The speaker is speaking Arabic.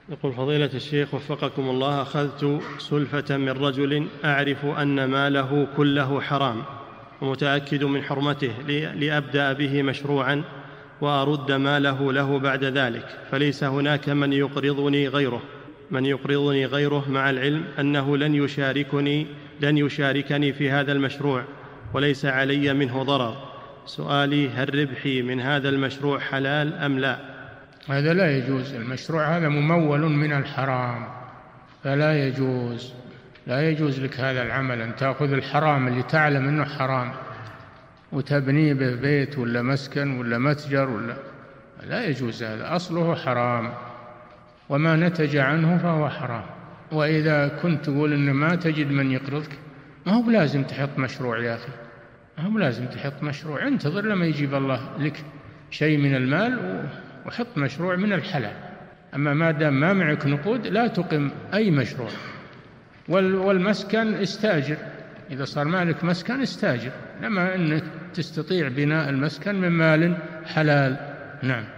يقول فضيلة الشيخ وفقكم الله: أخذت سلفة من رجل أعرف أن ماله كله حرام ومتأكد من حرمته لأبدأ به مشروعا وأرد ماله له بعد ذلك، فليس هناك من يقرضني غيره مع العلم أنه لن يشاركني في هذا المشروع وليس علي منه ضرر. سؤالي: هل ربحي من هذا المشروع حلال أم لا؟ هذا لا يجوز، المشروع هذا ممول من الحرام، فلا يجوز، لا يجوز لك هذا العمل، أن تأخذ الحرام اللي تعلم أنه حرام وتبنيه به بيت ولا مسكن ولا متجر لا يجوز، هذا أصله حرام، وما نتج عنه فهو حرام. وإذا كنت تقول إن ما تجد من يقرضك، ما هو لازم تحط مشروع يا أخي، ما هو لازم تحط مشروع، انتظر لما يجيب الله لك شيء من المال وحط مشروع من الحلال. أما ما دام ما معك نقود لا تقم أي مشروع. والمسكن استاجر، إذا صار مالك مسكن استاجر، لما أنك تستطيع بناء المسكن من مال حلال. نعم.